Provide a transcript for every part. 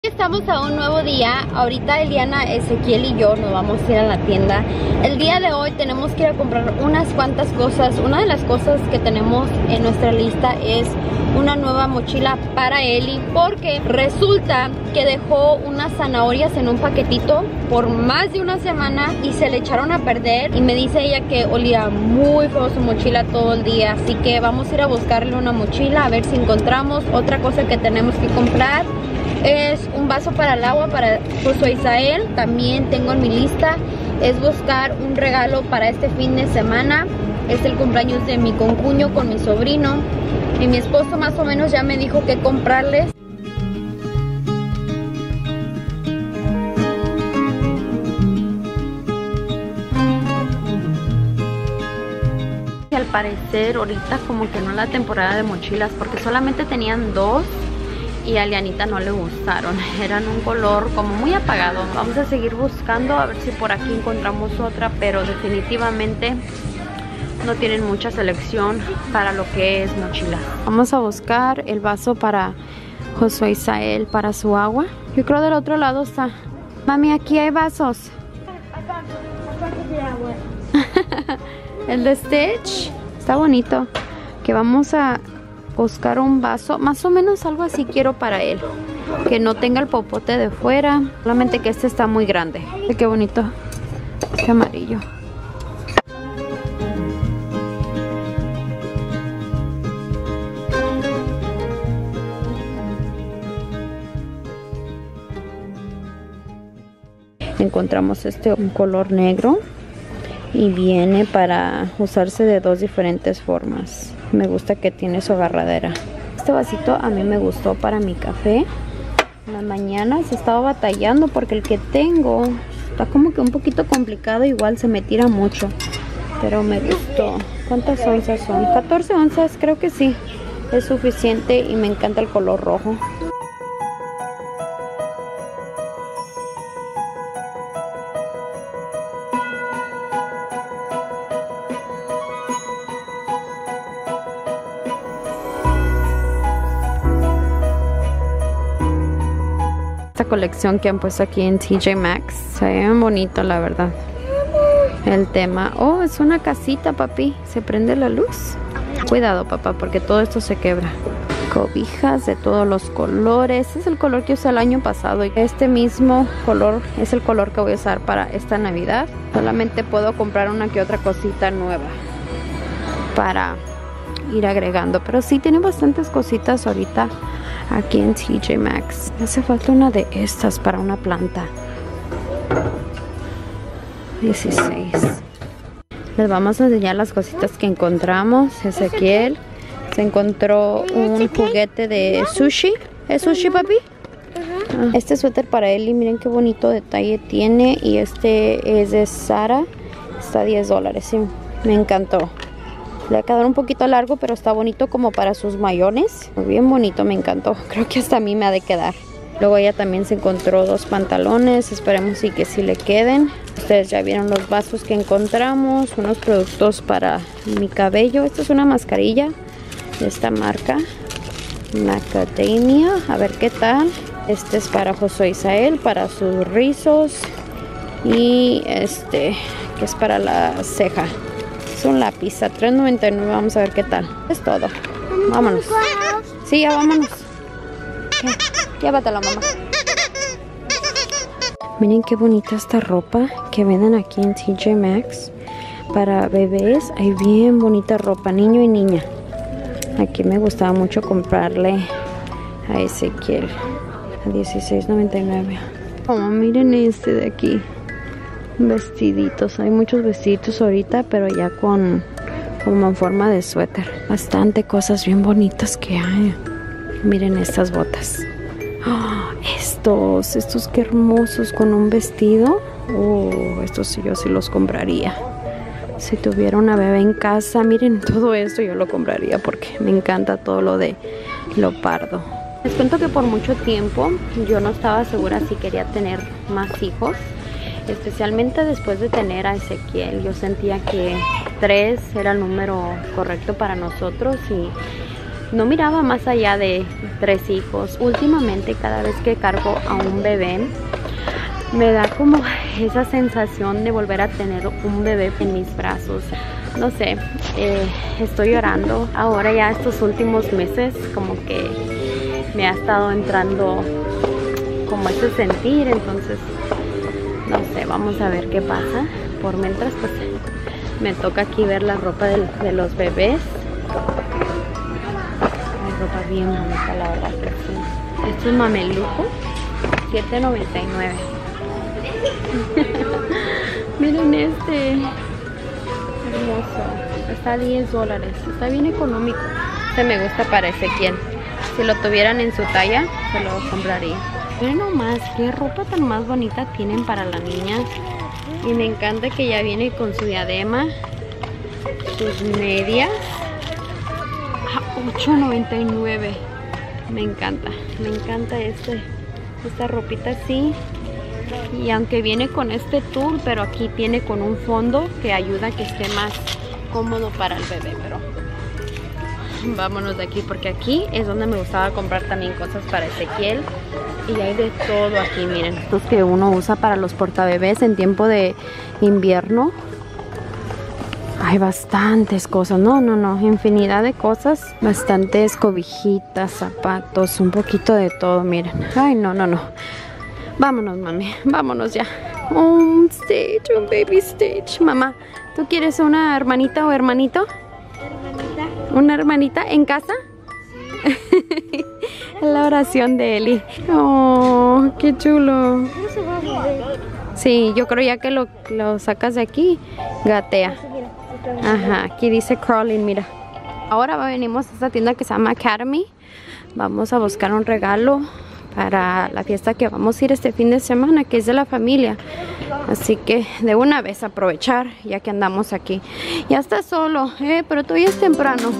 Estamos a un nuevo día. Ahorita Eliana, Ezequiel y yo nos vamos a ir a la tienda. El día de hoy tenemos que ir a comprar unas cuantas cosas. Una de las cosas que tenemos en nuestra lista es una nueva mochila para Eli, porque resulta que dejó unas zanahorias en un paquetito por más de una semana y se le echaron a perder, y me dice ella que olía muy feo su mochila todo el día. Así que vamos a ir a buscarle una mochila a ver si encontramos. Otra cosa que tenemos que comprar es un vaso para el agua para Josué Isael. También tengo en mi lista es buscar un regalo para este fin de semana. Es el cumpleaños de mi concuño con mi sobrino, y mi esposo más o menos ya me dijo qué comprarles. Al parecer ahorita como que no es la temporada de mochilas, porque solamente tenían dos y a Lianita no le gustaron, eran un color como muy apagado. Vamos a seguir buscando a ver si por aquí encontramos otra, pero definitivamente no tienen mucha selección para lo que es mochila. Vamos a buscar el vaso para Josué Isael para su agua. Yo creo del otro lado está. Mami, aquí hay vasos. El de Stitch está bonito. Que vamos a buscar un vaso, más o menos algo así quiero para él, que no tenga el popote de fuera, solamente que este está muy grande. Qué bonito este amarillo. Encontramos este un color negro y viene para usarse de dos diferentes formas. Me gusta que tiene su agarradera. Este vasito a mí me gustó para mi café. En las mañanas estaba batallando porque el que tengo está como que un poquito complicado, igual se me tira mucho, pero me gustó. ¿Cuántas onzas son? 14 onzas, creo que sí, es suficiente, y me encanta el color rojo. Colección que han puesto aquí en TJ Maxx, se ve bien bonito, la verdad. El tema, oh, es una casita, papi, se prende la luz. Cuidado, papá, porque todo esto se quebra. Cobijas de todos los colores. Este es el color que usé el año pasado, y este mismo color es el color que voy a usar para esta Navidad. Solamente puedo comprar una que otra cosita nueva para ir agregando, pero sí tiene bastantes cositas ahorita aquí en TJ Maxx. Hace falta una de estas para una planta. 16. Les vamos a enseñar las cositas que encontramos. Ezequiel se encontró un juguete de sushi. ¿Es sushi, papi? Este suéter para él, y miren qué bonito detalle tiene. Y este es de Sara. Está a $10. Sí, me encantó. Le va a quedar un poquito largo, pero está bonito como para sus mayones. Bien bonito, me encantó. Creo que hasta a mí me ha de quedar. Luego ella también se encontró dos pantalones. Esperemos y que sí le queden. Ustedes ya vieron los vasos que encontramos. Unos productos para mi cabello. Esta es una mascarilla de esta marca, Macadamia. A ver qué tal. Este es para Josué Isael, para sus rizos. Y este, que es para la ceja. Es un lápiz a $3.99. Vamos a ver qué tal. Es todo. Vámonos. Sí, ya vámonos. Llévatela, mamá. Miren qué bonita esta ropa que venden aquí en TJ Maxx. Para bebés hay bien bonita ropa, niño y niña. Aquí me gustaba mucho comprarle a Ezequiel a $16.99. Oh, miren este de aquí. Vestiditos, hay muchos vestiditos ahorita, pero ya con como en forma de suéter. Bastante cosas bien bonitas que hay. Miren estas botas. Oh, estos qué hermosos con un vestido. Estos yo sí los compraría. Si tuviera una bebé en casa, miren todo esto yo lo compraría, porque me encanta todo lo de leopardo. Les cuento que por mucho tiempo yo no estaba segura si quería tener más hijos. Especialmente después de tener a Ezequiel, yo sentía que 3 era el número correcto para nosotros, y no miraba más allá de 3 hijos. Últimamente cada vez que cargo a un bebé me da como esa sensación de volver a tener un bebé en mis brazos. No sé, estoy llorando. Ahora ya estos últimos meses como que me ha estado entrando como ese sentir. Entonces, no sé, vamos a ver qué pasa. Por mientras, pues me toca aquí ver la ropa de los bebés. Hay ropa bien bonita, la verdad que sí. Esto es mameluco, $7.99. Miren este. Hermoso, está a $10, está bien económico. Este me gusta para Ezequiel. Si lo tuvieran en su talla, se lo compraría. Miren nomás qué ropa tan más bonita tienen para la niña. Y me encanta que ya viene con su diadema, sus medias a $8.99. Me encanta esta ropita así. Y aunque viene con este tul, pero aquí viene con un fondo que ayuda a que esté más cómodo para el bebé. Pero vámonos de aquí, porque aquí es donde me gustaba comprar también cosas para Ezequiel. Y hay de todo aquí, miren. Estos que uno usa para los portabebés en tiempo de invierno. Hay bastantes cosas, no, infinidad de cosas. Bastantes cobijitas, zapatos, un poquito de todo, miren. Ay, no. Vámonos, mami, vámonos ya. Un baby stage. Mamá, ¿tú quieres una hermanita o hermanito? Hermanita. ¿Una hermanita en casa? Sí. La oración de Eli. Oh, qué chulo. No se va a mover. Sí, yo creo ya que lo sacas de aquí, gatea. Ajá, aquí dice crawling, mira. Ahora venimos a esta tienda que se llama Academy. Vamos a buscar un regalo para la fiesta que vamos a ir este fin de semana, que es de la familia. Así que de una vez aprovechar ya que andamos aquí. Ya está solo, pero todavía es temprano.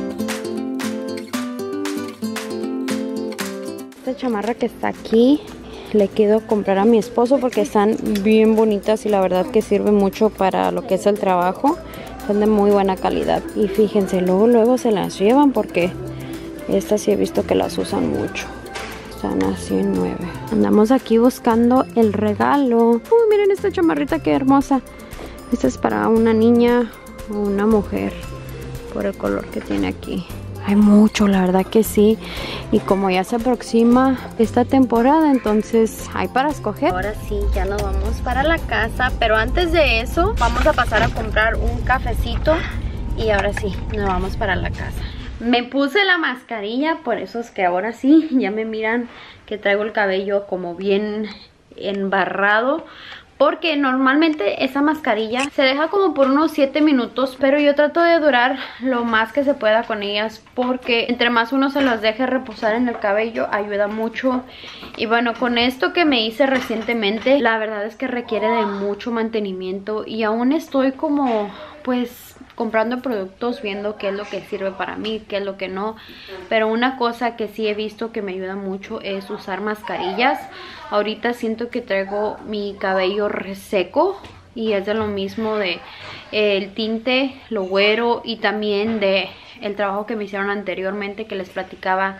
Esta chamarra que está aquí le quiero comprar a mi esposo porque están bien bonitas y la verdad que sirve mucho para lo que es el trabajo. Son de muy buena calidad y fíjense, luego se las llevan porque estas sí he visto que las usan mucho. Están a 109. Andamos aquí buscando el regalo. Miren esta chamarrita qué hermosa. Esta es para una niña o una mujer por el color que tiene aquí. Hay mucho, la verdad que sí. Y como ya se aproxima esta temporada, entonces hay para escoger. Ahora sí, ya nos vamos para la casa. Pero antes de eso, vamos a pasar a comprar un cafecito. Y ahora sí, nos vamos para la casa. Me puse la mascarilla, por eso es que ahora sí, ya me miran que traigo el cabello como bien embarrado. Porque normalmente esa mascarilla se deja como por unos 7 minutos, pero yo trato de durar lo más que se pueda con ellas, porque entre más uno se las deje reposar en el cabello, ayuda mucho. Y bueno, con esto que me hice recientemente, la verdad es que requiere de mucho mantenimiento y aún estoy como pues comprando productos, viendo qué es lo que sirve para mí, qué es lo que no. Pero una cosa que sí he visto que me ayuda mucho es usar mascarillas. Ahorita siento que traigo mi cabello reseco y es de lo mismo de el tinte, lo güero y también de el trabajo que me hicieron anteriormente, que les platicaba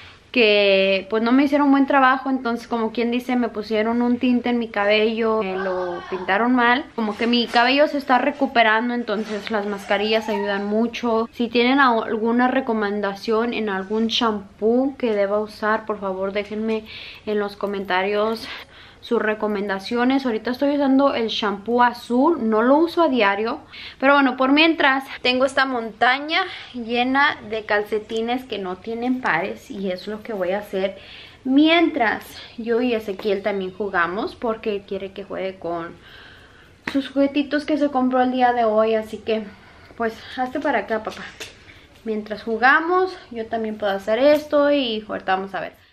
que pues no me hicieron buen trabajo. Entonces, como quien dice, me pusieron un tinte en mi cabello, me lo pintaron mal, como que mi cabello se está recuperando. Entonces las mascarillas ayudan mucho. Si tienen alguna recomendación en algún shampoo que deba usar, por favor déjenme en los comentarios sus recomendaciones. Ahorita estoy usando el shampoo azul, no lo uso a diario, pero bueno, por mientras tengo esta montaña llena de calcetines que no tienen pares y es lo que voy a hacer mientras yo y Ezequiel también jugamos, porque quiere que juegue con sus juguetitos que se compró el día de hoy. Así que pues hazte para acá, papá. Mientras jugamos yo también puedo hacer esto y ahorita vamos a ver.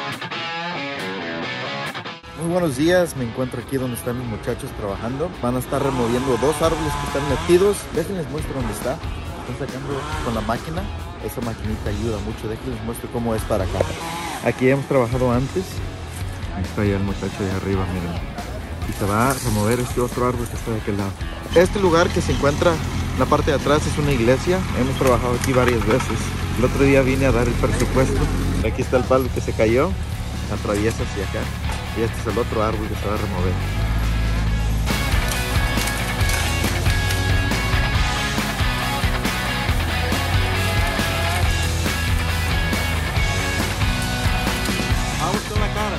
Muy buenos días, me encuentro aquí donde están mis muchachos trabajando. Van a estar removiendo 2 árboles que están metidos. Déjenles muestro dónde está. Están sacando con la máquina. Esa maquinita ayuda mucho. Déjenles muestro cómo es para acá. Aquí hemos trabajado antes. Ahí está ya el muchacho de arriba, miren. Y se va a remover este otro árbol que está de aquel lado. Este lugar que se encuentra en la parte de atrás es una iglesia. Hemos trabajado aquí varias veces. El otro día vine a dar el presupuesto. Aquí está el palo que se cayó, atraviesa hacia acá. Y este es el otro árbol que se va a remover. Vamos con la cara.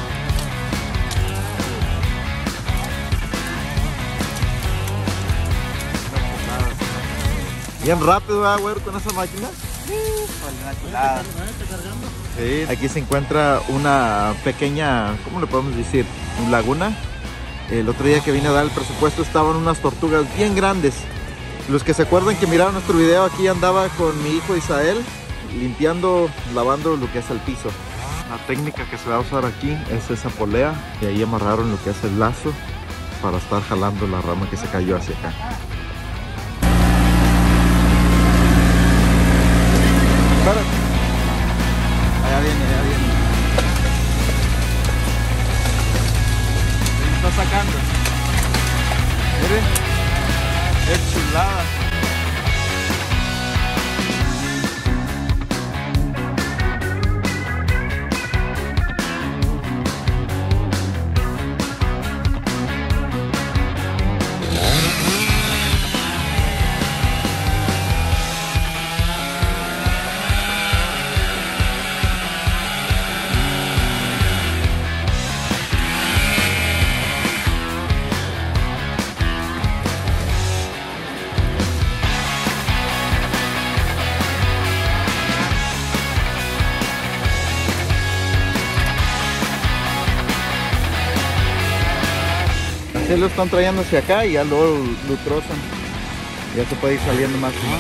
Bien rápido, ¿verdad, güero, con esa máquina? Sí, aquí se encuentra una pequeña, ¿cómo le podemos decir? Una laguna. El otro día que vine a dar el presupuesto estaban unas tortugas bien grandes. Los que se acuerdan que miraron nuestro video, aquí andaba con mi hijo Isael limpiando, lavando lo que es el piso. La técnica que se va a usar aquí es esa polea y ahí amarraron lo que es el lazo para estar jalando la rama que se cayó hacia acá. Allá viene, allá viene. Se está sacando. Miren, es chulada. Así lo están trayendo hacia acá y ya luego lo trozan. Ya se puede ir saliendo más y más.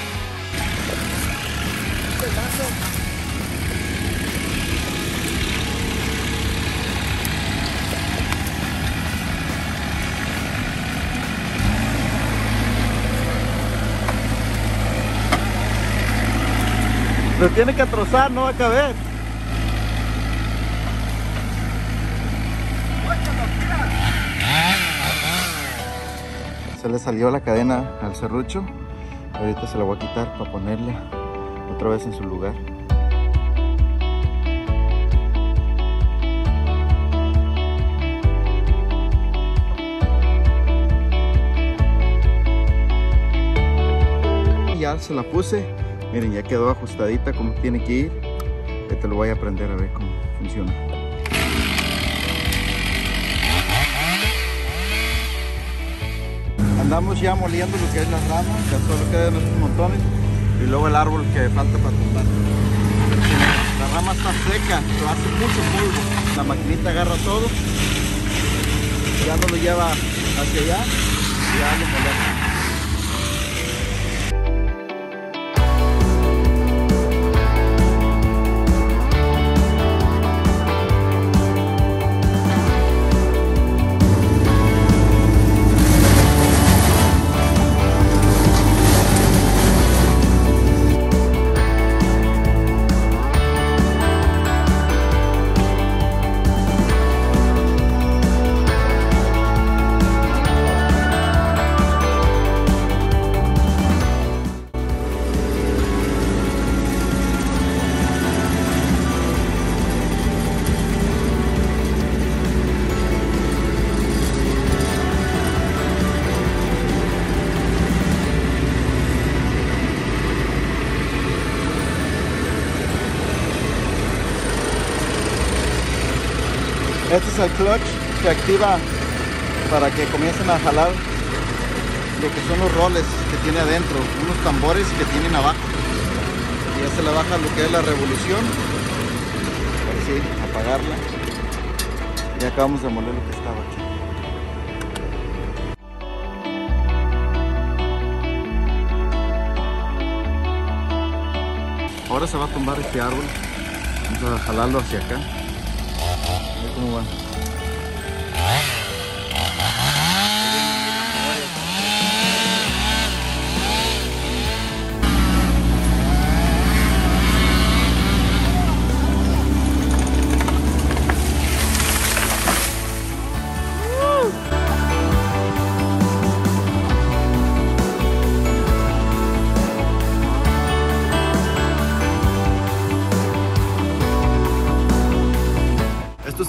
Lo tiene que trozar, no va a caber. Se le salió la cadena al serrucho. Ahorita se la voy a quitar para ponerla otra vez en su lugar. Ya se la puse. Miren, ya quedó ajustadita como tiene que ir. Ahorita lo voy a aprender a ver cómo funciona. Andamos ya moliendo lo que es las ramas, ya solo quedan estos montones y luego el árbol que falta para tumbar. La rama está seca, pero hace mucho polvo. La maquinita agarra todo, ya no lo lleva hacia allá y ya lo molemos. Este es el clutch que activa para que comiencen a jalar lo que son los roles que tiene adentro, unos tambores que tienen abajo. Y ya se le baja lo que es la revolución. Ahora sí, apagarla. Y acabamos de moler lo que estaba aquí. Ahora se va a tumbar este árbol. Vamos a jalarlo hacia acá. A ver cómo va.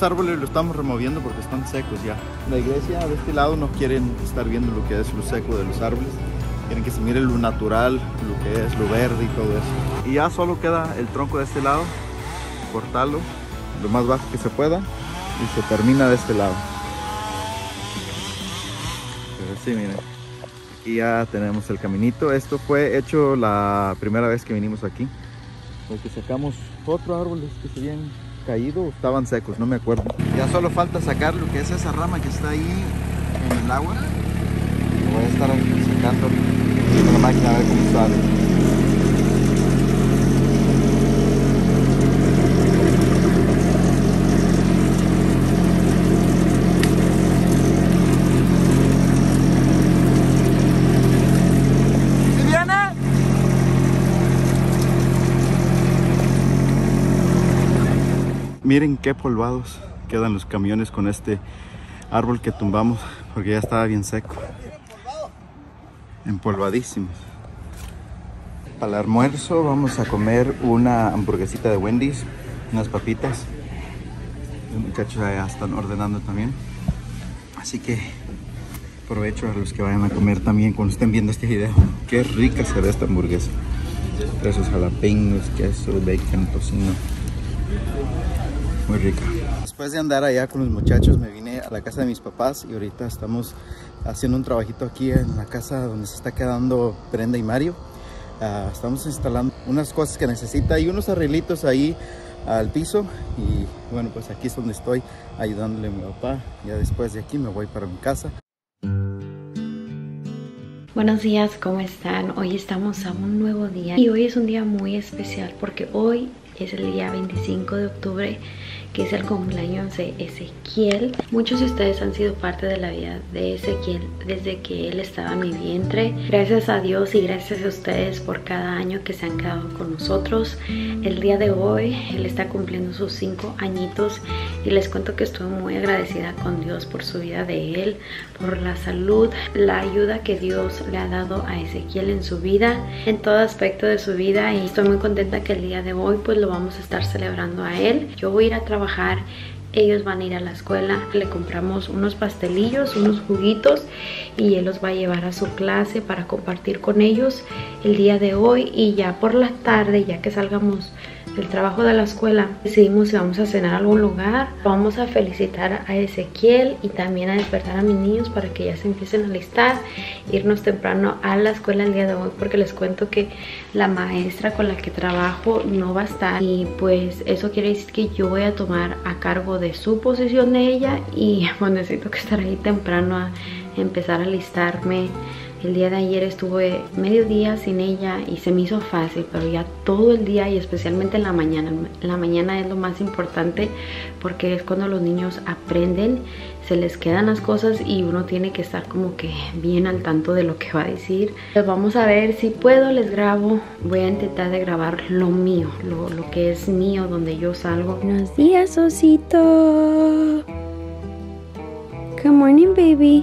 árboles los estamos removiendo porque están secos ya. La iglesia de este lado no quieren estar viendo lo que es lo seco de los árboles. Quieren que se mire lo natural, lo que es lo verde y todo eso. Y ya solo queda el tronco de este lado, cortarlo lo más bajo que se pueda y se termina de este lado. Pero sí, miren, aquí ya tenemos el caminito. Esto fue hecho la primera vez que vinimos aquí, porque sacamos otros árboles que se habían caído o estaban secos, no me acuerdo. Ya solo falta sacar lo que es esa rama que está ahí en el agua. Voy a estar sacando con la máquina a ver cómo sale. ¿Sí viene? Miren qué polvados quedan los camiones con este árbol que tumbamos porque ya estaba bien seco. Empolvadísimos. Para el almuerzo vamos a comer una hamburguesita de Wendy's, unas papitas. Los muchachos ya están ordenando también, así que provecho a los que vayan a comer también cuando estén viendo este video. Qué rica se ve esta hamburguesa, esos jalapeños, queso, bacon, tocino, muy rica. Después de andar allá con los muchachos me vine a la casa de mis papás y ahorita estamos haciendo un trabajito aquí en la casa donde se está quedando Brenda y Mario. Estamos instalando unas cosas que necesita y unos arreglitos ahí al piso, y bueno, pues aquí es donde estoy ayudándole a mi papá. Ya después de aquí me voy para mi casa. Buenos días, ¿cómo están? Hoy estamos a un nuevo día y hoy es un día muy especial porque hoy es el día 25 de octubre, que es el cumpleaños de Ezequiel. Muchos de ustedes han sido parte de la vida de Ezequiel desde que él estaba en mi vientre. Gracias a Dios y gracias a ustedes por cada año que se han quedado con nosotros. El día de hoy él está cumpliendo sus 5 añitos y les cuento que estoy muy agradecida con Dios por su vida de él, por la salud, la ayuda que Dios le ha dado a Ezequiel en su vida, en todo aspecto de su vida, y estoy muy contenta que el día de hoy pues lo vamos a estar celebrando a él. Yo voy a ir a trabajar, ellos van a ir a la escuela, le compramos unos pastelillos, unos juguitos y él los va a llevar a su clase para compartir con ellos el día de hoy. Y ya por la tarde, ya que salgamos del trabajo de la escuela, decidimos si vamos a cenar a algún lugar. Vamos a felicitar a Ezequiel y también a despertar a mis niños para que ya se empiecen a alistar, irnos temprano a la escuela el día de hoy, porque les cuento que la maestra con la que trabajo no va a estar, y pues eso quiere decir que yo voy a tomar a cargo de su posición de ella, y pues necesito que estar ahí temprano a empezar a alistarme. El día de ayer estuve medio día sin ella y se me hizo fácil, pero ya todo el día y especialmente en la mañana. En la mañana es lo más importante porque es cuando los niños aprenden, se les quedan las cosas y uno tiene que estar como que bien al tanto de lo que va a decir. Pues vamos a ver si puedo, les grabo. Voy a intentar de grabar lo mío, lo que es mío, donde yo salgo. Buenos días, osito. Good morning, baby.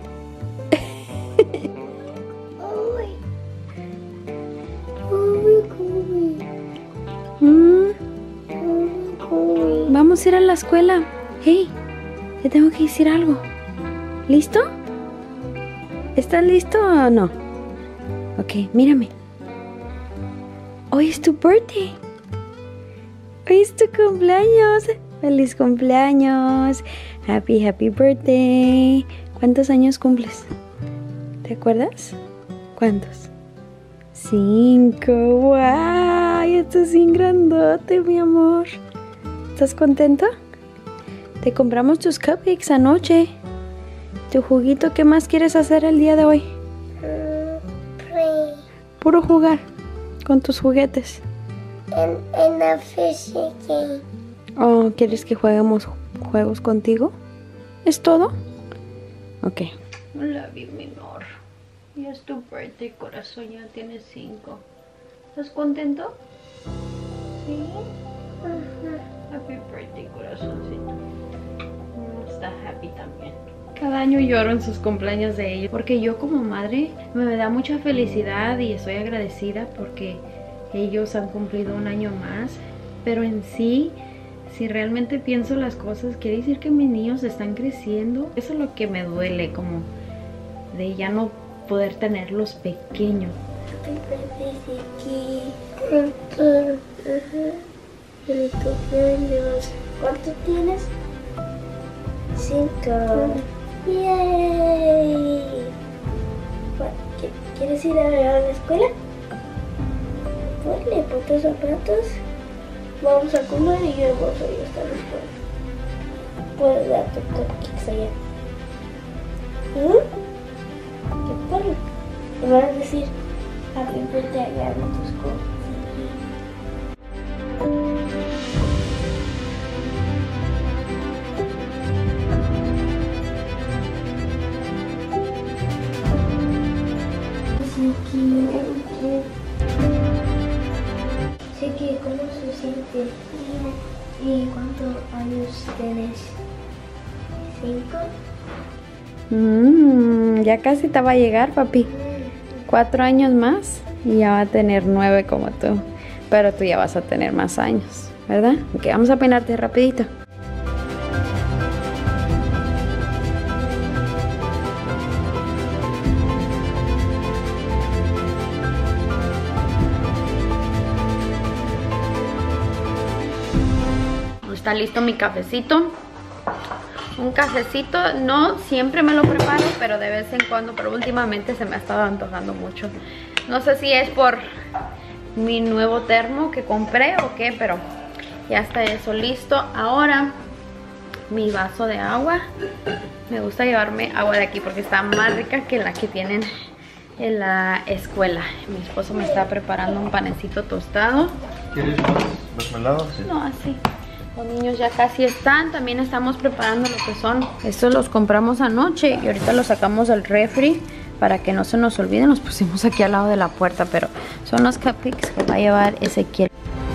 Vamos a ir a la escuela. Hey, te tengo que decir algo. ¿Listo? ¿Estás listo o no? Ok, mírame. Hoy es tu birthday. Hoy es tu cumpleaños. ¡Feliz cumpleaños! Happy birthday. ¿Cuántos años cumples? ¿Te acuerdas? ¿Cuántos? 5. ¡Wow! Ya estás bien grandote, mi amor. ¿Estás contento? Te compramos tus cupcakes anoche. Tu juguito, ¿qué más quieres hacer el día de hoy? Puro jugar con tus juguetes. En la fishing game. Oh, ¿quieres que juguemos juegos contigo? ¿Es todo? Ok. Hola, mi amor. Ya es tu birthday, corazón. Ya tienes 5. ¿Estás contento? Sí. Happy birthday, corazoncito. Está happy también. Cada año lloro en sus cumpleaños de ellos, porque yo como madre me da mucha felicidad y estoy agradecida porque ellos han cumplido un año más. Pero en sí si realmente pienso las cosas, quiere decir que mis niños están creciendo. Eso es lo que me duele, como de ya no poder tenerlos pequeños. ¿Cuánto tienes? 5. ¡Yay! ¿Quieres ir a la escuela? Ponle, pon tus zapatos. Vamos a comer y yo vamos a ir hasta la escuela. Puedes dar tu cupcakes allá. ¿Qué ponle? Te vas a decir happy birthday allá en tu escuela. Sí, que ¿cómo se siente? ¿Y cuántos años tienes? 5. Ya casi te va a llegar, papi. 4 años más y ya va a tener 9 como tú. Pero tú ya vas a tener más años, ¿verdad? Ok, vamos a peinarte rapidito. Está listo mi cafecito. Un cafecito, no siempre me lo preparo, pero de vez en cuando, pero últimamente se me ha estado antojando mucho. No sé si es por mi nuevo termo que compré o qué, pero ya está eso listo. Ahora mi vaso de agua. Me gusta llevarme agua de aquí porque está más rica que la que tienen en la escuela. Mi esposo me está preparando un panecito tostado. ¿Quieres más mermelada? Sí. No, así. Los niños ya casi están. También estamos preparando lo que son. Estos los compramos anoche y ahorita los sacamos del refri para que no se nos olviden. Los pusimos aquí al lado de la puerta, pero son los cupcakes que va a llevar Ezequiel.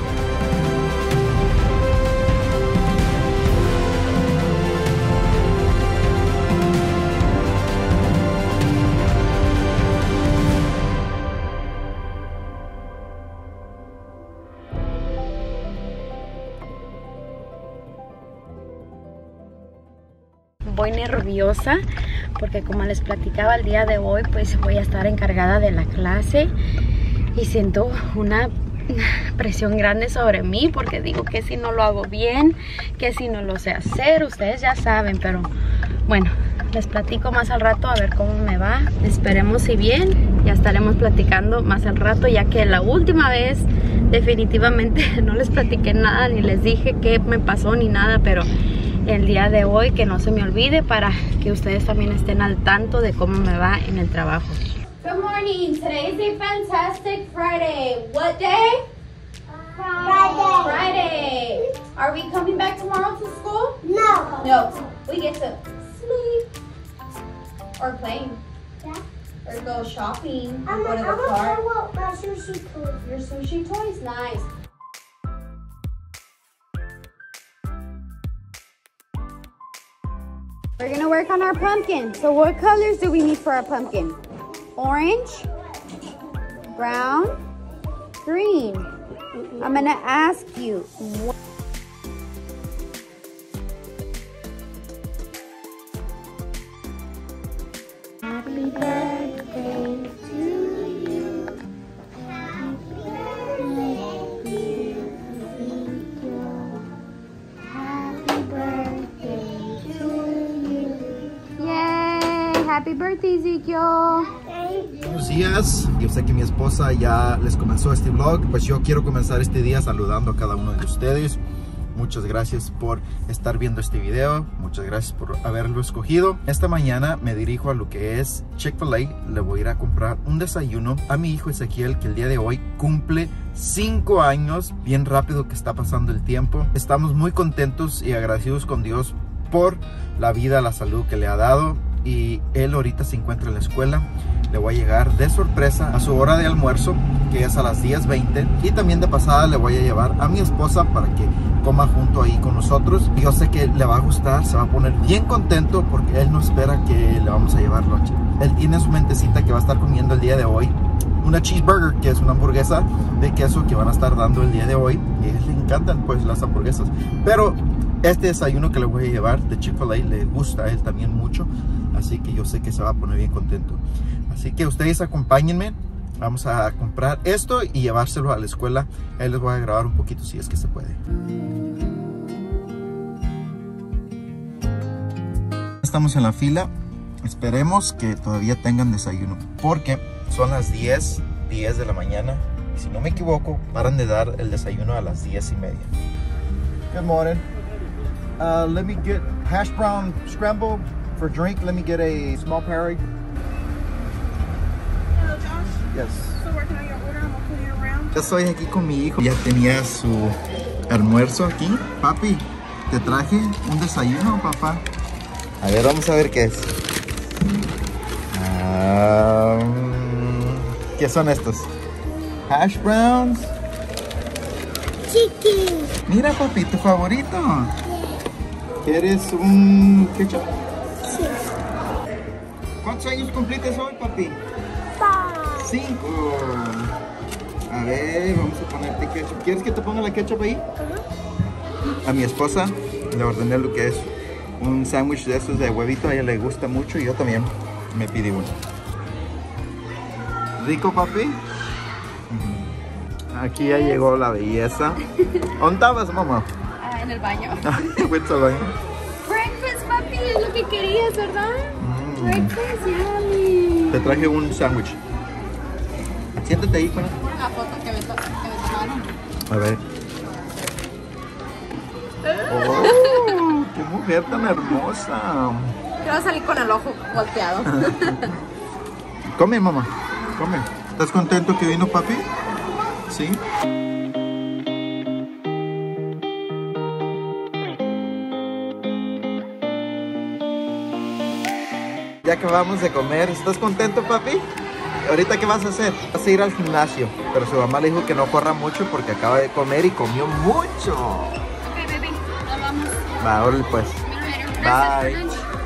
Voy nerviosa porque, como les platicaba, el día de hoy pues voy a estar encargada de la clase y siento una presión grande sobre mí porque digo que si no lo hago bien, que si no lo sé hacer, ustedes ya saben, pero bueno, les platico más al rato a ver cómo me va. Esperemos y bien, ya estaremos platicando más al rato, ya que la última vez definitivamente no les platiqué nada, ni les dije qué me pasó ni nada, pero el día de hoy que no se me olvide para que ustedes también estén al tanto de cómo me va en el trabajo. Good morning. Today is a fantastic Friday. What day? Friday. Are we coming back tomorrow to school? No. No. We get to sleep or play Yeah. or go shopping. I'm Go to the gonna park. play with my sushi toy. Your sushi toys, nice. We're gonna work on our pumpkin. So what colors do we need for our pumpkin? Orange, brown, green. I'm gonna ask you. Happy birthday to you. Happy birthday to you. Happy birthday to you. Yay! Happy birthday, Ezekiel. Buenos días, yo sé que mi esposa ya les comenzó este vlog, pues yo quiero comenzar este día saludando a cada uno de ustedes. Muchas gracias por estar viendo este video, muchas gracias por haberlo escogido. Esta mañana me dirijo a lo que es Chick-fil-A, le voy a ir a comprar un desayuno a mi hijo Ezequiel, que el día de hoy cumple 5 años, bien rápido que está pasando el tiempo. Estamos muy contentos y agradecidos con Dios por la vida, la salud que le ha dado, y él ahorita se encuentra en la escuela. Le voy a llegar de sorpresa a su hora de almuerzo, que es a las 10:20, y también de pasada le voy a llevar a mi esposa para que coma junto ahí con nosotros. Yo sé que le va a gustar, se va a poner bien contento porque él no espera que le vamos a llevar lonche. Él tiene en su mentecita que va a estar comiendo el día de hoy una cheeseburger, que es una hamburguesa de queso que van a estar dando el día de hoy. Y a ellos les encantan pues las hamburguesas. Pero este desayuno que le voy a llevar de Chick-fil-A le gusta a él también mucho. Así que yo sé que se va a poner bien contento. Así que ustedes acompáñenme. Vamos a comprar esto y llevárselo a la escuela. Ahí les voy a grabar un poquito si es que se puede. Estamos en la fila. Esperemos que todavía tengan desayuno, porque son las 10 de la mañana. Y si no me equivoco, paran de dar el desayuno a las 10:30. Good morning. Let me get hash brown scramble for drink. Let me get a small Perry. Hello, Josh. Yes. So working on your order, I'm gonna put it around. Ya estoy aquí con mi hijo. Ya tenía su almuerzo aquí. Papi, te traje un desayuno, papá. A ver, vamos a ver qué es. ¿Qué son estos? Hash browns. Chicken. Mira, papi, tu favorito. ¿Quieres un ketchup? Sí. ¿Cuántos años cumpliste hoy, papi? 5. A ver, vamos a ponerte ketchup. ¿Quieres que te ponga la ketchup ahí? A mi esposa le ordené lo que es un sándwich de esos de huevito. A ella le gusta mucho y yo también me pedí uno. ¿Rico, papi? Aquí ya llegó la belleza. ¿Dónde estabas, mamá? En el baño. Fuiste al baño. Breakfast, papi, es lo que querías, ¿verdad? Breakfast, yummy. Te traje un sándwich. Siéntate ahí, con Una foto que me tomaron. A ver. ¡Oh! ¡Qué mujer tan hermosa! Te va a salir con el ojo volteado. Come, mamá. Come. ¿Estás contento que vino, papi? Sí. Ya acabamos de comer. ¿Estás contento, papi? ¿Ahorita qué vas a hacer? Vas a ir al gimnasio. Pero su mamá le dijo que no corra mucho porque acaba de comer y comió mucho. Ok, baby, nos vamos. Va, órale pues. Bye.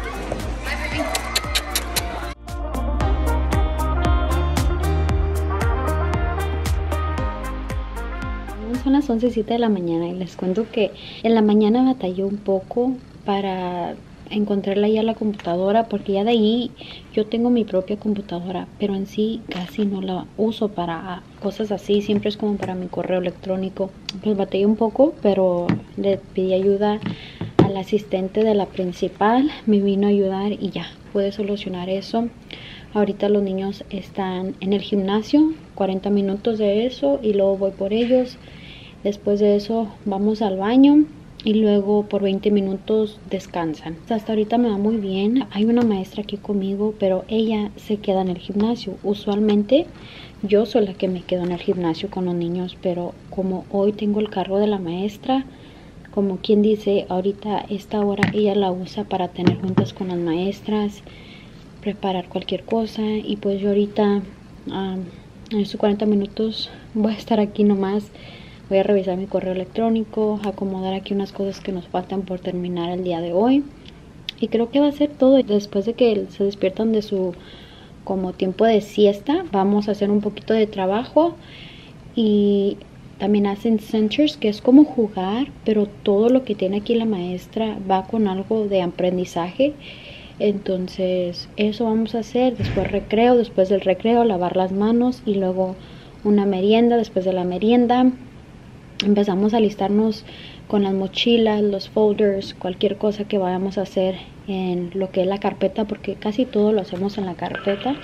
Son las 11:07 de la mañana y les cuento que en la mañana batalló un poco para encontrarla ya la computadora, porque ya de ahí yo tengo mi propia computadora, pero en sí casi no la uso para cosas así, siempre es como para mi correo electrónico. Pues batallé un poco, pero le pedí ayuda al asistente de la principal, me vino a ayudar y ya pude solucionar eso. Ahorita los niños están en el gimnasio, 40 minutos de eso y luego voy por ellos. Después de eso vamos al baño y luego por 20 minutos descansan. Hasta ahorita me va muy bien. Hay una maestra aquí conmigo, pero ella se queda en el gimnasio. Usualmente yo soy la que me quedo en el gimnasio con los niños, pero como hoy tengo el cargo de la maestra, como quien dice, ahorita esta hora ella la usa para tener juntas con las maestras, preparar cualquier cosa. Y pues yo ahorita en estos 40 minutos voy a estar aquí nomás. Voy a revisar mi correo electrónico, acomodar aquí unas cosas que nos faltan por terminar el día de hoy. Y creo que va a ser todo. Después de que se despiertan de su como tiempo de siesta, vamos a hacer un poquito de trabajo. Y también hacen centers, que es como jugar, pero todo lo que tiene aquí la maestra va con algo de aprendizaje. Entonces eso vamos a hacer. Después recreo, después del recreo lavar las manos y luego una merienda. Después de la merienda empezamos a alistarnos con las mochilas, los folders, cualquier cosa que vayamos a hacer en lo que es la carpeta, porque casi todo lo hacemos en la carpeta.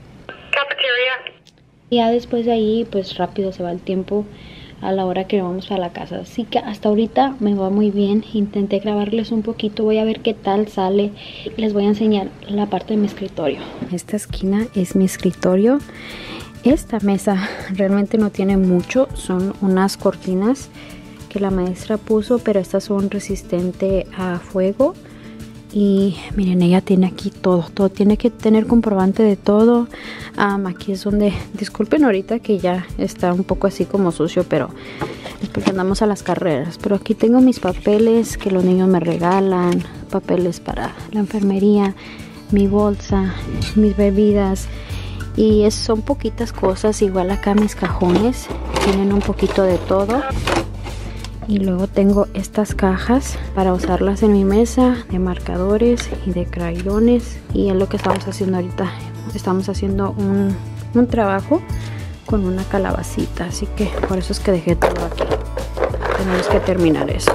Y ya después de ahí pues rápido se va el tiempo a la hora que vamos a la casa. Así que hasta ahorita me va muy bien. Intenté grabarles un poquito, voy a ver qué tal sale. Les voy a enseñar la parte de mi escritorio. Esta esquina es mi escritorio. Esta mesa realmente no tiene mucho, son unas cortinas que la maestra puso, pero estas son resistentes a fuego. Y miren, ella tiene aquí todo tiene que tener comprobante de todo. Aquí es donde, disculpen ahorita que ya está un poco así como sucio, pero es porque andamos a las carreras. Pero aquí tengo mis papeles que los niños me regalan, papeles para la enfermería, mi bolsa, mis bebidas. Y son poquitas cosas. Igual acá mis cajones tienen un poquito de todo. Y luego tengo estas cajas para usarlas en mi mesa, de marcadores y de crayones. Y es lo que estamos haciendo ahorita. Estamos haciendo un trabajo con una calabacita, así que por eso es que dejé todo aquí. Tenemos que terminar eso.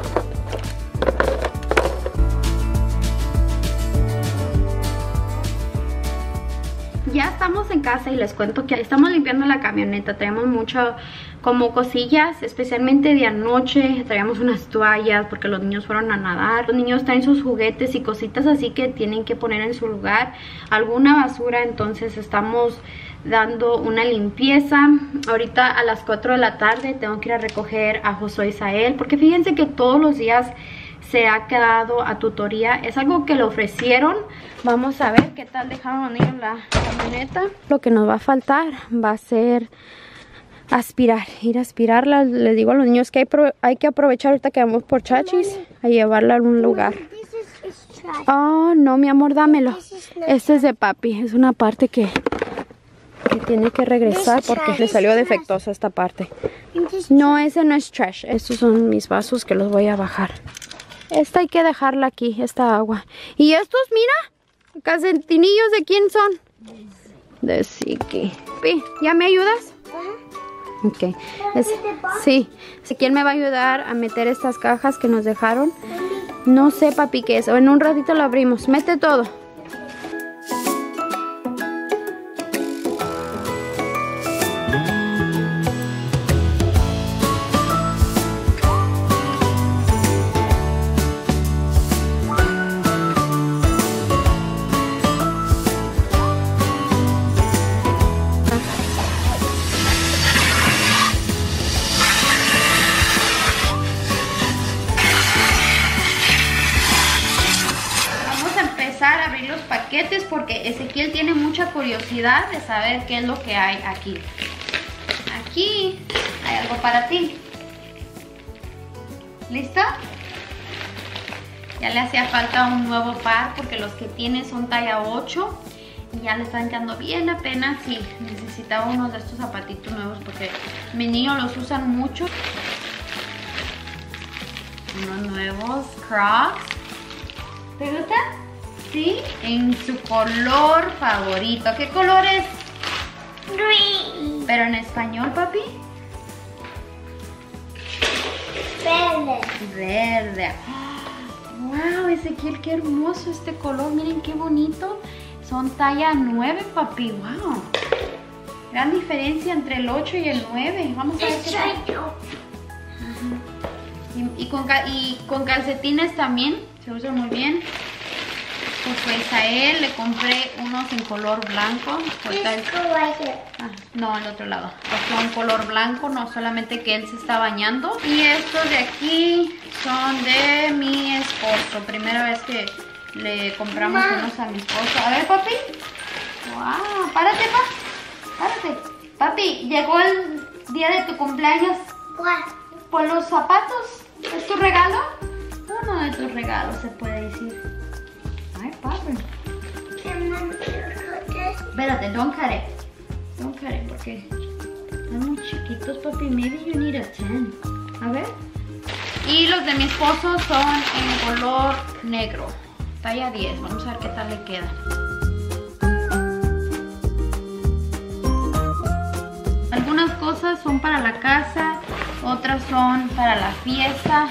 Ya estamos en casa y les cuento que estamos limpiando la camioneta. Traemos mucho como cosillas, especialmente de anoche. Traíamos unas toallas porque los niños fueron a nadar. Los niños traen sus juguetes y cositas así que tienen que poner en su lugar. Alguna basura, entonces estamos dando una limpieza. Ahorita a las 4 de la tarde tengo que ir a recoger a Josué Isael, porque fíjense que todos los días se ha quedado a tutoría. Es algo que le ofrecieron. Vamos a ver qué tal dejaron los niños la camioneta. Lo que nos va a faltar va a ser aspirar, ir a aspirarla. Les digo a los niños que hay que aprovechar ahorita que vamos por Chachis a llevarla a algún lugar. Oh, no, mi amor, dámelo. Este es de papi. Es una parte que tiene que regresar porque le salió defectuosa esta parte. No, ese no es trash. Estos son mis vasos que los voy a bajar. Esta hay que dejarla aquí, esta agua. ¿Y estos, mira? ¿Calcetinillos de quién son? De Siki. ¿Ya me ayudas? Ok. Sí. ¿Quién me va a ayudar a meter estas cajas que nos dejaron? No sé, papi, qué es. En un ratito lo abrimos. Mete todo. A abrir los paquetes porque Ezequiel tiene mucha curiosidad de saber qué es lo que hay aquí. Aquí hay algo para ti. ¿Listo? Ya le hacía falta un nuevo par porque los que tiene son talla 8 y ya le están quedando bien apenas y necesitaba uno de estos zapatitos nuevos porque mis niños los usan mucho. Unos nuevos Crocs. ¿Te gustan? Sí, en su color favorito. ¿Qué color es? Green. ¿Pero en español, papi? Verde. Verde. Wow, Ezequiel, qué hermoso este color. Miren qué bonito. Son talla 9, papi. Wow. Gran diferencia entre el 8 y el 9. Vamos a ver qué tal. Y con calcetines también. Se usan muy bien. Pues a él le compré unos en color blanco. No, al otro lado. Son color blanco, no solamente que él se está bañando. Y estos de aquí son de mi esposo. Primera vez que le compramos unos a mi esposo. A ver, papi. Wow, párate, párate. Papi, llegó el día de tu cumpleaños. ¿Por los zapatos? ¿Es tu regalo? Uno de tus regalos, se puede decir. Ay, papi. Espérate, don't cut it. Don't cut it porque están muy chiquitos, papi. Maybe you need a 10. A ver. Y los de mi esposo son en color negro. Talla 10. Vamos a ver qué tal le queda. Algunas cosas son para la casa, otras son para la fiesta.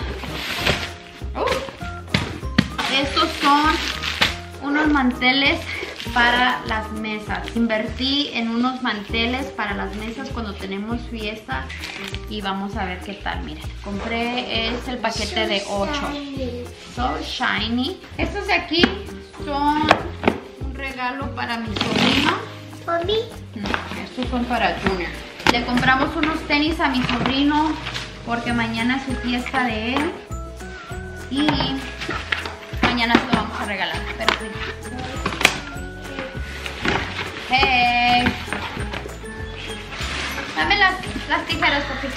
Estos son unos manteles para las mesas. Invertí en unos manteles para las mesas cuando tenemos fiesta y vamos a ver qué tal. Miren, compré el paquete de 8. So shiny. Estos de aquí son un regalo para mi sobrino. ¿Por mí? No, estos son para Junior. Le compramos unos tenis a mi sobrino porque mañana es su fiesta de él y mañana se lo vamos a regalar. Pero sí. Hey. Dame las tijeras, papi.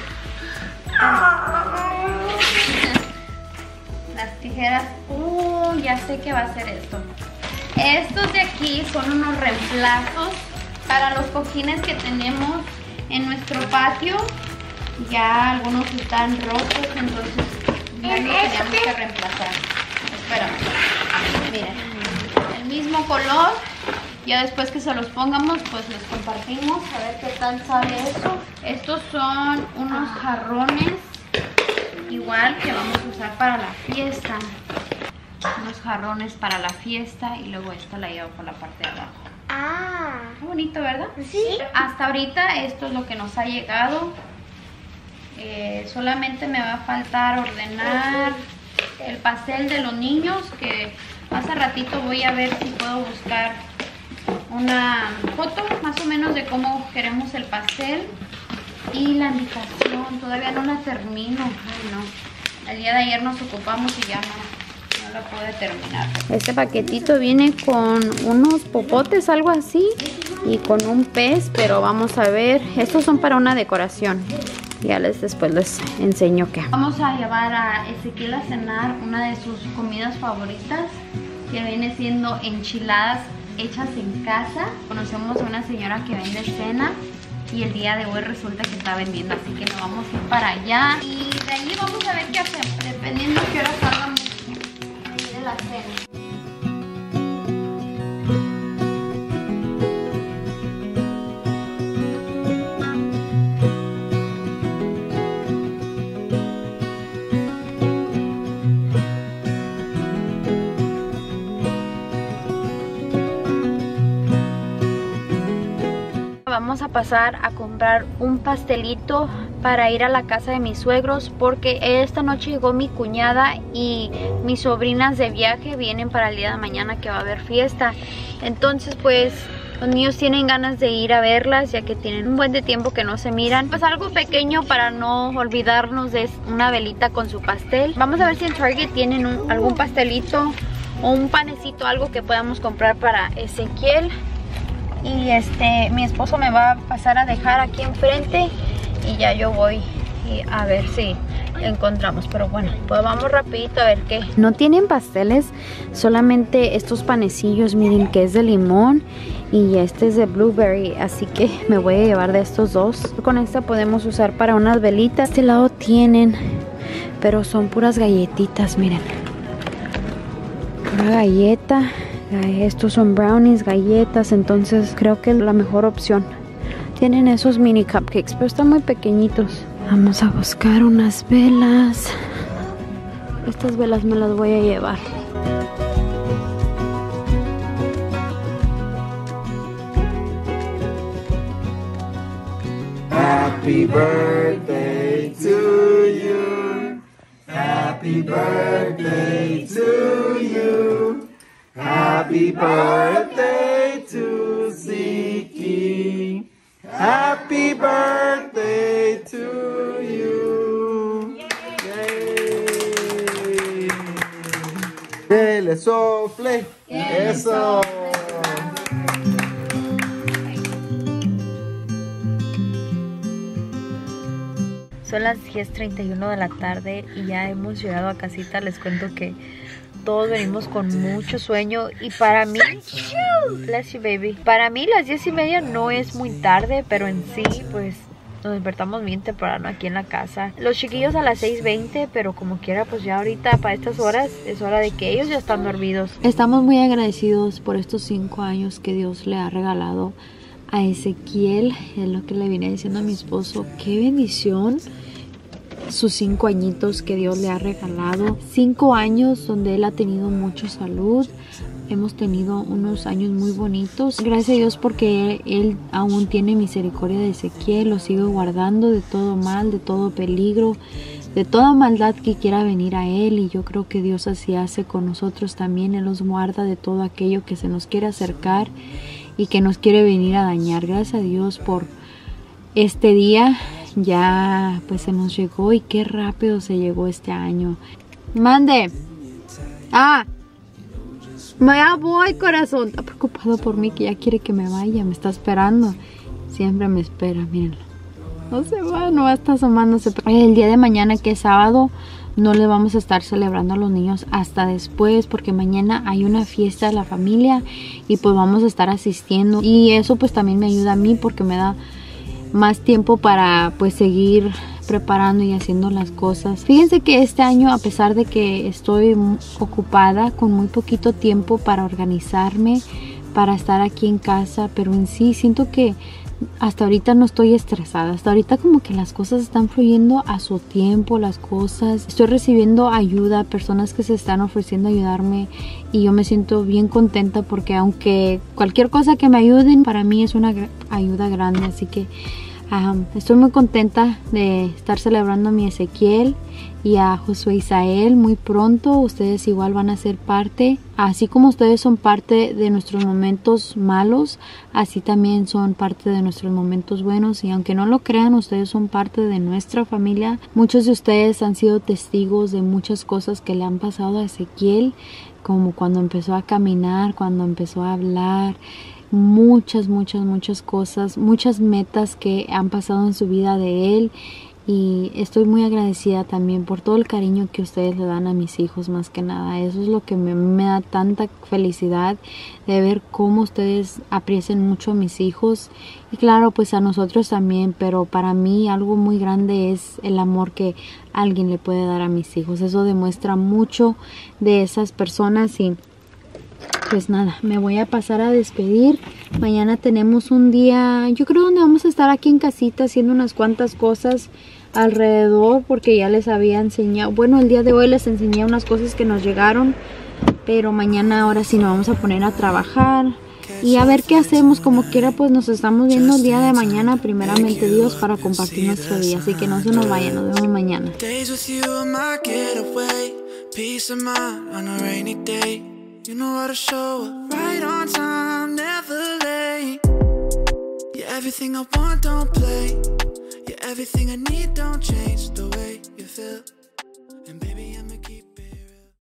Las tijeras. Ya sé qué va a ser esto. Estos de aquí son unos reemplazos para los cojines que tenemos en nuestro patio. Ya algunos están rotos, entonces ya los teníamos que reemplazar. Espérame. Miren, el mismo color. Ya después que se los pongamos, pues les compartimos a ver qué tal sale eso. Estos son unos jarrones, igual que vamos a usar para la fiesta. Unos jarrones para la fiesta y luego esta la llevo por la parte de abajo. Ah. Qué bonito, ¿verdad? Sí. Hasta ahorita esto es lo que nos ha llegado. Solamente me va a faltar ordenar el pastel de los niños, que hace ratito voy a ver si puedo buscar una foto más o menos de cómo queremos el pastel. Y la invitación, todavía no la termino. Ay, no. El día de ayer nos ocupamos y ya no la pude terminar. Este paquetito viene con unos popotes, algo así, y con un pez, pero vamos a ver. Estos son para una decoración. Ya después les enseño qué. Vamos a llevar a Ezequiel a cenar una de sus comidas favoritas, que viene siendo enchiladas hechas en casa. Conocemos a una señora que vende cena y el día de hoy resulta que está vendiendo, así que nos vamos a ir para allá y de ahí vamos a ver qué hacemos, dependiendo de qué hora salgamos de la cena. Vamos a pasar a comprar un pastelito para ir a la casa de mis suegros, porque esta noche llegó mi cuñada y mis sobrinas de viaje vienen para el día de mañana, que va a haber fiesta. Entonces pues los niños tienen ganas de ir a verlas, ya que tienen un buen de tiempo que no se miran. Pues algo pequeño para no olvidarnos de una velita con su pastel. Vamos a ver si en Target tienen algún pastelito o un panecito, algo que podamos comprar para Ezequiel. Y mi esposo me va a pasar a dejar aquí enfrente y ya yo voy a ver si encontramos. Pero bueno, pues vamos rapidito a ver qué. No tienen pasteles, solamente estos panecillos, miren, que es de limón y este es de blueberry, así que me voy a llevar de estos dos. Con esta podemos usar para unas velitas. Este lado tienen, pero son puras galletitas, miren. Pura galleta. Estos son brownies, galletas, entonces creo que es la mejor opción. Tienen esos mini cupcakes, pero están muy pequeñitos. Vamos a buscar unas velas. Estas velas me las voy a llevar. Happy birthday to you. Happy birthday to you. Happy birthday to Ziki. Happy birthday to you. Yay. Dele sople. Eso. Son las 10:31 de la tarde y ya hemos llegado a casita. Les cuento que todos venimos con mucho sueño y para mí, bless you baby, para mí las 10:30 no es muy tarde, pero en sí pues nos despertamos bien temprano aquí en la casa. Los chiquillos a las 6:20, pero como quiera pues ya ahorita para estas horas es hora de que ellos ya están dormidos. Estamos muy agradecidos por estos 5 años que Dios le ha regalado a Ezequiel. Es lo que le vine diciendo a mi esposo, qué bendición sus 5 añitos que Dios le ha regalado. 5 años donde él ha tenido mucha salud. Hemos tenido unos años muy bonitos. Gracias a Dios porque él aún tiene misericordia de Ezequiel. Lo sigue guardando de todo mal, de todo peligro, de toda maldad que quiera venir a él. Y yo creo que Dios así hace con nosotros también. Él nos guarda de todo aquello que se nos quiere acercar y que nos quiere venir a dañar. Gracias a Dios por este día. Ya pues se nos llegó y qué rápido se llegó este año. Mande. Ya voy, corazón. Está preocupado por mí, que ya quiere que me vaya. Me está esperando. Siempre me espera, mírenlo. No se va, no va a estar asomándose. El día de mañana, que es sábado, no le vamos a estar celebrando a los niños hasta después, porque mañana hay una fiesta de la familia y pues vamos a estar asistiendo, y eso pues también me ayuda a mí porque me da más tiempo para pues seguir preparando y haciendo las cosas. Fíjense que este año, a pesar de que estoy ocupada con muy poquito tiempo para organizarme, para estar aquí en casa, pero en sí siento que hasta ahorita no estoy estresada. Hasta ahorita como que las cosas están fluyendo a su tiempo, las cosas. Estoy recibiendo ayuda, personas que se están ofreciendo a ayudarme, y yo me siento bien contenta porque aunque cualquier cosa que me ayuden, para mí es una ayuda grande. Así que estoy muy contenta de estar celebrando a mi Ezequiel y a Josué Isael muy pronto. Ustedes igual van a ser parte, así como ustedes son parte de nuestros momentos malos, así también son parte de nuestros momentos buenos, y aunque no lo crean, ustedes son parte de nuestra familia. Muchos de ustedes han sido testigos de muchas cosas que le han pasado a Ezequiel, como cuando empezó a caminar, cuando empezó a hablar, muchas cosas, muchas metas que han pasado en su vida de él. Y estoy muy agradecida también por todo el cariño que ustedes le dan a mis hijos, más que nada. Eso es lo que me da tanta felicidad, de ver cómo ustedes aprecian mucho a mis hijos. Y claro, pues a nosotros también, pero para mí algo muy grande es el amor que alguien le puede dar a mis hijos. Eso demuestra mucho de esas personas. Y pues nada, me voy a pasar a despedir. Mañana tenemos un día, yo creo, donde vamos a estar aquí en casita haciendo unas cuantas cosas alrededor, porque ya les había enseñado, bueno, el día de hoy les enseñé unas cosas que nos llegaron, pero mañana ahora sí nos vamos a poner a trabajar y a ver qué hacemos. Como quiera, pues nos estamos viendo el día de mañana, primeramente Dios, para compartir nuestro día. Así que no se nos vayan, nos vemos mañana. You know how to show up right on time, never late. You're everything I want, don't play. You're everything I need, don't change the way you feel. And baby, I'm